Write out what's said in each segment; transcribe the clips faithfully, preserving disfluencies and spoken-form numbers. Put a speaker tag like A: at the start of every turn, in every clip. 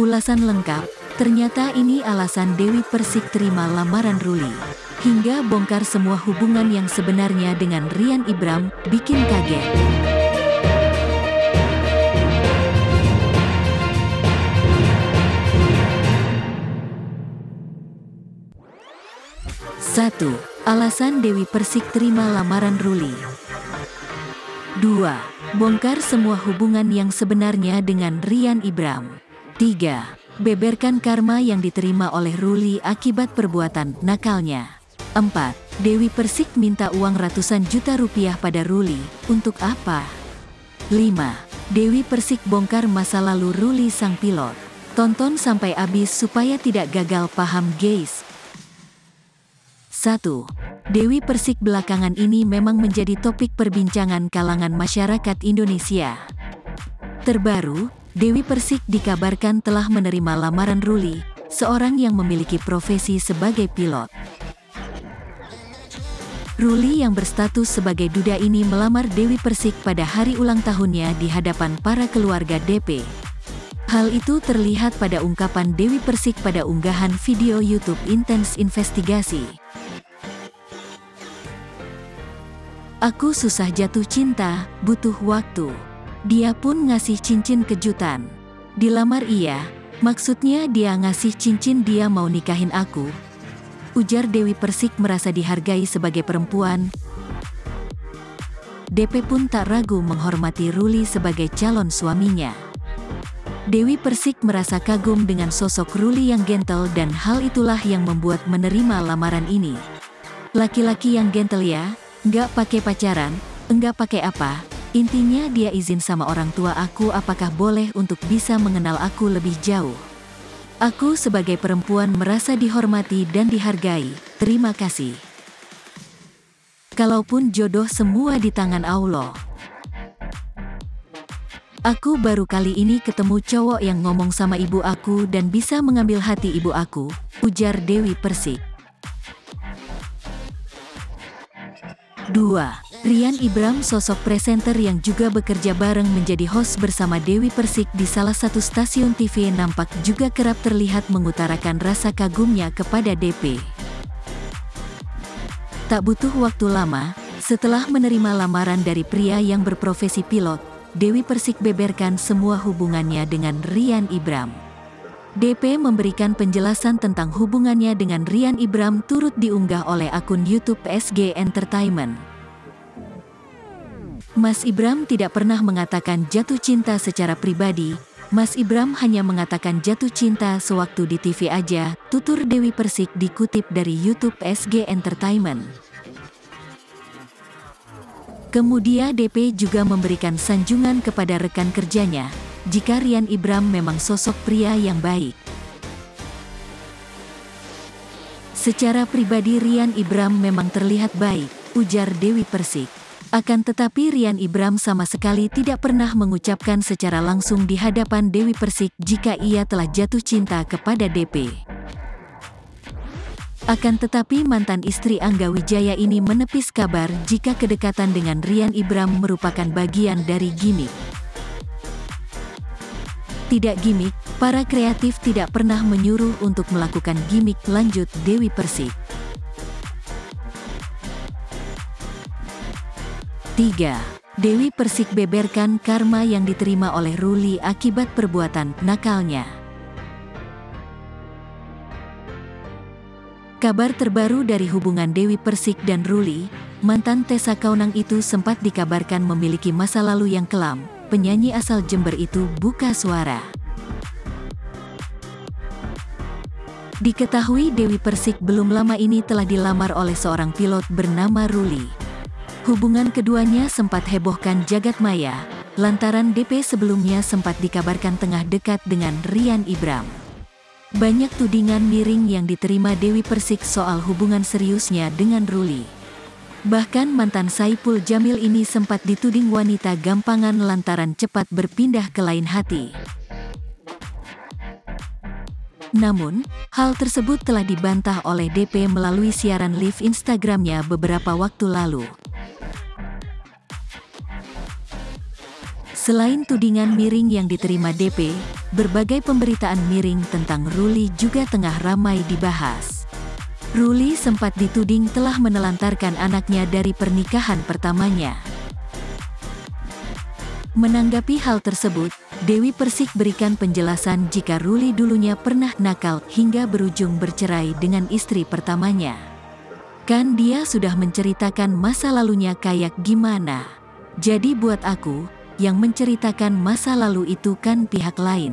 A: ulasan lengkap, ternyata ini alasan Dewi Persik terima lamaran Ruli. Hingga bongkar semua hubungan yang sebenarnya dengan Ryan Ibram, bikin kaget. satu. Alasan Dewi Persik terima lamaran Ruli. dua. Bongkar semua hubungan yang sebenarnya dengan Ryan Ibram. tiga. Beberkan karma yang diterima oleh Ruli akibat perbuatan nakalnya. empat. Dewi Persik minta uang ratusan juta rupiah pada Ruli, untuk apa? lima. Dewi Persik bongkar masa lalu Ruli sang pilot. Tonton sampai habis supaya tidak gagal paham guys. satu. Dewi Persik belakangan ini memang menjadi topik perbincangan kalangan masyarakat Indonesia. Terbaru, Dewi Persik dikabarkan telah menerima lamaran Ruli, seorang yang memiliki profesi sebagai pilot. Ruli yang berstatus sebagai duda ini melamar Dewi Persik pada hari ulang tahunnya di hadapan para keluarga D P. Hal itu terlihat pada ungkapan Dewi Persik pada unggahan video YouTube Intens Investigasi. Aku susah jatuh cinta, butuh waktu. Dia pun ngasih cincin kejutan. Dilamar iya, maksudnya dia ngasih cincin dia mau nikahin aku. Ujar Dewi Persik merasa dihargai sebagai perempuan. D P pun tak ragu menghormati Ruli sebagai calon suaminya. Dewi Persik merasa kagum dengan sosok Ruli yang gentle dan hal itulah yang membuat menerima lamaran ini. Laki-laki yang gentle ya, nggak pakai pacaran, enggak pakai apa, intinya dia izin sama orang tua aku apakah boleh untuk bisa mengenal aku lebih jauh. Aku sebagai perempuan merasa dihormati dan dihargai, terima kasih. Kalaupun jodoh semua di tangan Allah. Aku baru kali ini ketemu cowok yang ngomong sama ibu aku dan bisa mengambil hati ibu aku, ujar Dewi Persik. dua. Ryan Ibram sosok presenter yang juga bekerja bareng menjadi host bersama Dewi Persik di salah satu stasiun T V nampak juga kerap terlihat mengutarakan rasa kagumnya kepada D P. Tak butuh waktu lama, setelah menerima lamaran dari pria yang berprofesi pilot, Dewi Persik beberkan semua hubungannya dengan Ryan Ibram. D P memberikan penjelasan tentang hubungannya dengan Ryan Ibram turut diunggah oleh akun YouTube S G Entertainment. Mas Ibram tidak pernah mengatakan jatuh cinta secara pribadi, Mas Ibram hanya mengatakan jatuh cinta sewaktu di T V aja, tutur Dewi Persik dikutip dari YouTube S G Entertainment. Kemudian D P juga memberikan sanjungan kepada rekan kerjanya, jika Ryan Ibram memang sosok pria yang baik. Secara pribadi Ryan Ibram memang terlihat baik, ujar Dewi Persik. Akan tetapi Ryan Ibram sama sekali tidak pernah mengucapkan secara langsung di hadapan Dewi Persik jika ia telah jatuh cinta kepada D P. Akan tetapi mantan istri Angga Wijaya ini menepis kabar jika kedekatan dengan Ryan Ibram merupakan bagian dari gimik. Tidak gimik, para kreatif tidak pernah menyuruh untuk melakukan gimik, lanjut Dewi Persik. tiga. Dewi Persik beberkan karma yang diterima oleh Ruli akibat perbuatan nakalnya. Kabar terbaru dari hubungan Dewi Persik dan Ruli, mantan Tessa Kaunang itu sempat dikabarkan memiliki masa lalu yang kelam. Penyanyi asal Jember itu buka suara. Diketahui Dewi Persik belum lama ini telah dilamar oleh seorang pilot bernama Ruli. Hubungan keduanya sempat hebohkan jagat maya, lantaran D P sebelumnya sempat dikabarkan tengah dekat dengan Ryan Ibram. Banyak tudingan miring yang diterima Dewi Persik soal hubungan seriusnya dengan Ruli. Bahkan mantan Saipul Jamil ini sempat dituding wanita gampangan lantaran cepat berpindah ke lain hati. Namun, hal tersebut telah dibantah oleh D P melalui siaran live Instagramnya beberapa waktu lalu. Selain tudingan miring yang diterima D P, berbagai pemberitaan miring tentang Ruli juga tengah ramai dibahas. Ruli sempat dituding telah menelantarkan anaknya dari pernikahan pertamanya. Menanggapi hal tersebut, Dewi Persik berikan penjelasan jika Ruli dulunya pernah nakal hingga berujung bercerai dengan istri pertamanya. Kan dia sudah menceritakan masa lalunya kayak gimana. Jadi buat aku, yang menceritakan masa lalu itu kan pihak lain.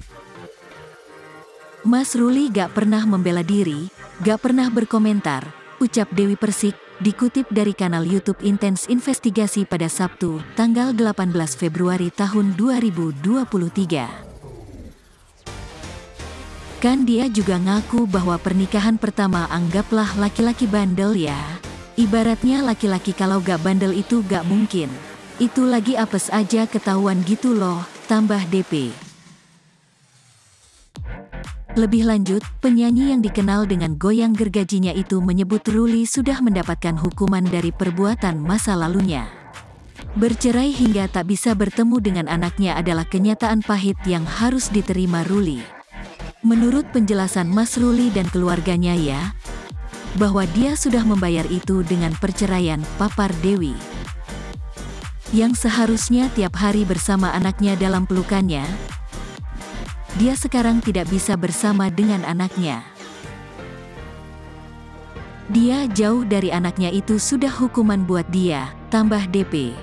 A: Mas Ruli gak pernah membela diri, gak pernah berkomentar, ucap Dewi Persik, dikutip dari kanal YouTube Intens Investigasi pada Sabtu, tanggal delapan belas Februari tahun dua ribu dua puluh tiga. Kan dia juga ngaku bahwa pernikahan pertama anggaplah laki-laki bandel ya. Ibaratnya laki-laki kalau gak bandel itu gak mungkin. Itu lagi apes aja ketahuan gitu loh, tambah D P. Lebih lanjut, penyanyi yang dikenal dengan goyang gergajinya itu menyebut Ruli sudah mendapatkan hukuman dari perbuatan masa lalunya. Bercerai hingga tak bisa bertemu dengan anaknya adalah kenyataan pahit yang harus diterima Ruli. Menurut penjelasan Mas Ruli dan keluarganya ya, bahwa dia sudah membayar itu dengan perceraian, papar Dewi. Yang seharusnya tiap hari bersama anaknya dalam pelukannya, dia sekarang tidak bisa bersama dengan anaknya. Dia jauh dari anaknya itu sudah hukuman buat dia, tambah D P.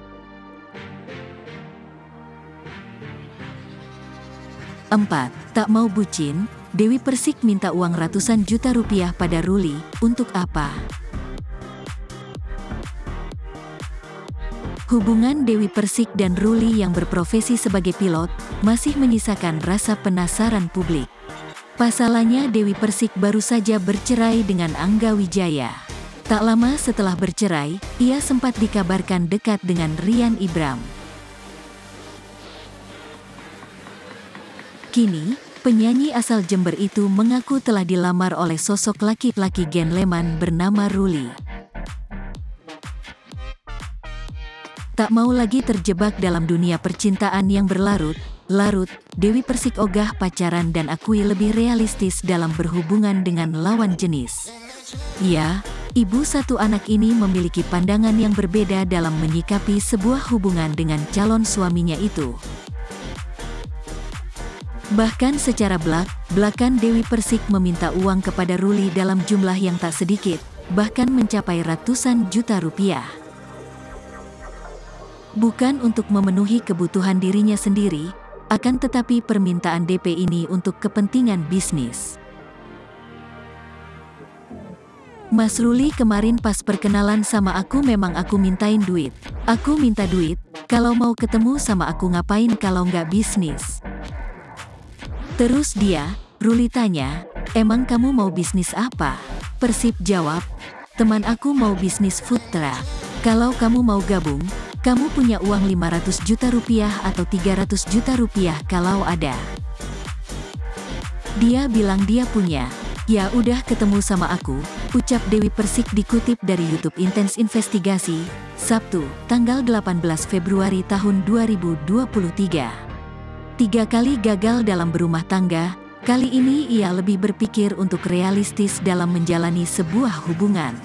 A: empat. Tak mau bucin, Dewi Persik minta uang ratusan juta rupiah pada Ruli, untuk apa? Hubungan Dewi Persik dan Ruli yang berprofesi sebagai pilot, masih menyisakan rasa penasaran publik. Pasalnya Dewi Persik baru saja bercerai dengan Angga Wijaya. Tak lama setelah bercerai, ia sempat dikabarkan dekat dengan Rian Ibram. Kini, penyanyi asal Jember itu mengaku telah dilamar oleh sosok laki-laki gentleman bernama Ruli. Tak mau lagi terjebak dalam dunia percintaan yang berlarut-larut, Dewi Persik ogah pacaran dan akui lebih realistis dalam berhubungan dengan lawan jenis. Ya, ibu satu anak ini memiliki pandangan yang berbeda dalam menyikapi sebuah hubungan dengan calon suaminya itu. Bahkan secara belak-belakan Dewi Persik meminta uang kepada Ruli dalam jumlah yang tak sedikit, bahkan mencapai ratusan juta rupiah. Bukan untuk memenuhi kebutuhan dirinya sendiri, akan tetapi permintaan D P ini untuk kepentingan bisnis. Mas Ruli kemarin pas perkenalan sama aku memang aku mintain duit. Aku minta duit, kalau mau ketemu sama aku ngapain kalau nggak bisnis? Terus dia, Ruli tanya, emang kamu mau bisnis apa? Persik jawab, teman aku mau bisnis food truck. Kalau kamu mau gabung, kamu punya uang lima ratus juta rupiah atau tiga ratus juta rupiah kalau ada. Dia bilang dia punya. Ya udah ketemu sama aku, ucap Dewi Persik dikutip dari YouTube Intens Investigasi, Sabtu, tanggal delapan belas Februari tahun dua ribu dua puluh tiga. Tiga kali gagal dalam berumah tangga, kali ini ia lebih berpikir untuk realistis dalam menjalani sebuah hubungan.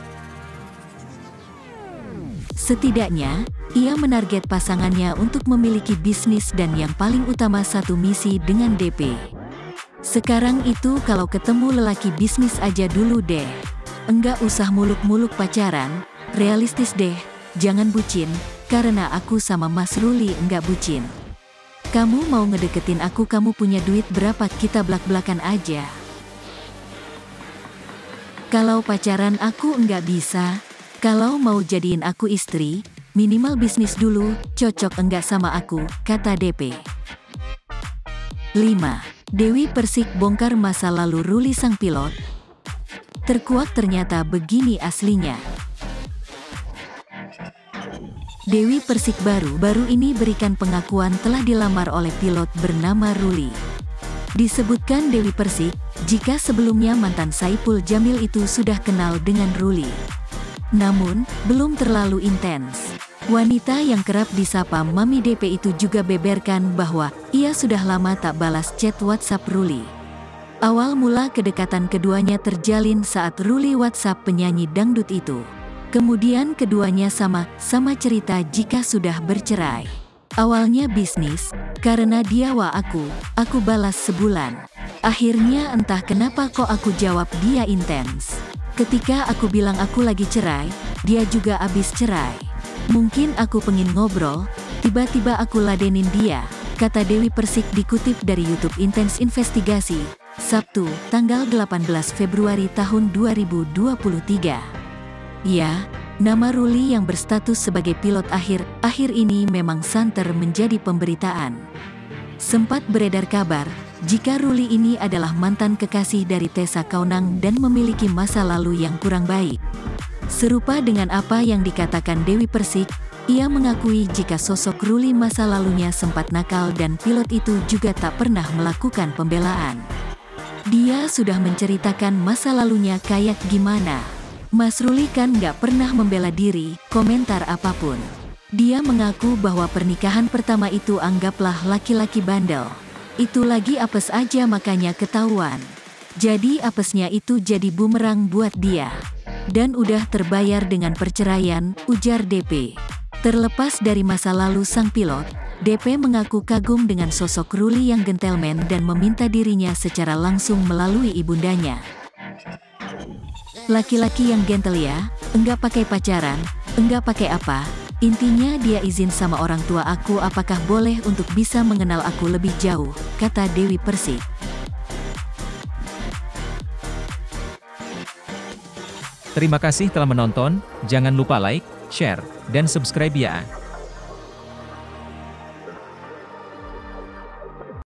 A: Setidaknya, ia menarget pasangannya untuk memiliki bisnis dan yang paling utama satu misi dengan D P. Sekarang itu kalau ketemu lelaki bisnis aja dulu deh. Enggak usah muluk-muluk pacaran, realistis deh, jangan bucin, karena aku sama Mas Ruli enggak bucin. Kamu mau ngedeketin aku, kamu punya duit berapa, kita blak-blakan aja. Kalau pacaran aku enggak bisa. Kalau mau jadiin aku istri, minimal bisnis dulu, cocok enggak sama aku, kata D P. lima. Dewi Persik bongkar masa lalu Ruli sang pilot. Terkuak ternyata begini aslinya. Dewi Persik baru-baru ini berikan pengakuan telah dilamar oleh pilot bernama Ruli. Disebutkan Dewi Persik, jika sebelumnya mantan Saipul Jamil itu sudah kenal dengan Ruli. Namun, belum terlalu intens. Wanita yang kerap disapa Mami D P itu juga beberkan bahwa ia sudah lama tak balas chat WhatsApp Ruli. Awal mula kedekatan keduanya terjalin saat Ruli WhatsApp penyanyi dangdut itu. Kemudian keduanya sama-sama cerita jika sudah bercerai. Awalnya bisnis, karena dia wa aku, aku balas sebulan. Akhirnya entah kenapa kok aku jawab dia intens. Ketika aku bilang aku lagi cerai, dia juga abis cerai. Mungkin aku pengen ngobrol, tiba-tiba aku ladenin dia, kata Dewi Persik dikutip dari YouTube Intens Investigasi, Sabtu, tanggal delapan belas Februari tahun dua ribu dua puluh tiga. Ya, nama Ruli yang berstatus sebagai pilot akhir-akhir ini memang santer menjadi pemberitaan. Sempat beredar kabar, jika Ruli ini adalah mantan kekasih dari Tessa Kaunang dan memiliki masa lalu yang kurang baik. Serupa dengan apa yang dikatakan Dewi Persik, ia mengakui jika sosok Ruli masa lalunya sempat nakal dan pilot itu juga tak pernah melakukan pembelaan. Dia sudah menceritakan masa lalunya kayak gimana. Mas Ruli kan gak pernah membela diri, komentar apapun. Dia mengaku bahwa pernikahan pertama itu anggaplah laki-laki bandel. Itu lagi apes aja makanya ketahuan. Jadi apesnya itu jadi bumerang buat dia. Dan udah terbayar dengan perceraian, ujar D P. Terlepas dari masa lalu sang pilot, D P mengaku kagum dengan sosok Ruli yang gentleman dan meminta dirinya secara langsung melalui ibundanya. Laki-laki yang gentle ya, enggak pakai pacaran, enggak pakai apa, intinya dia izin sama orang tua aku apakah boleh untuk bisa mengenal aku lebih jauh, kata Dewi Persik.
B: Terima kasih telah menonton, jangan lupa like, share, dan subscribe ya.